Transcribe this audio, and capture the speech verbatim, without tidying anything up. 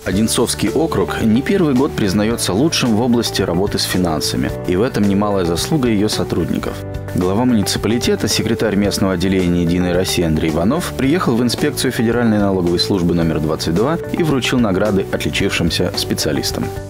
Одинцовский округ не первый год признается лучшим в области работы с финансами, и в этом немалая заслуга ее сотрудников. Глава муниципалитета, секретарь местного отделения «Единой России» Андрей Иванов приехал в инспекцию Федеральной налоговой службы номер двадцать два и вручил награды отличившимся специалистам.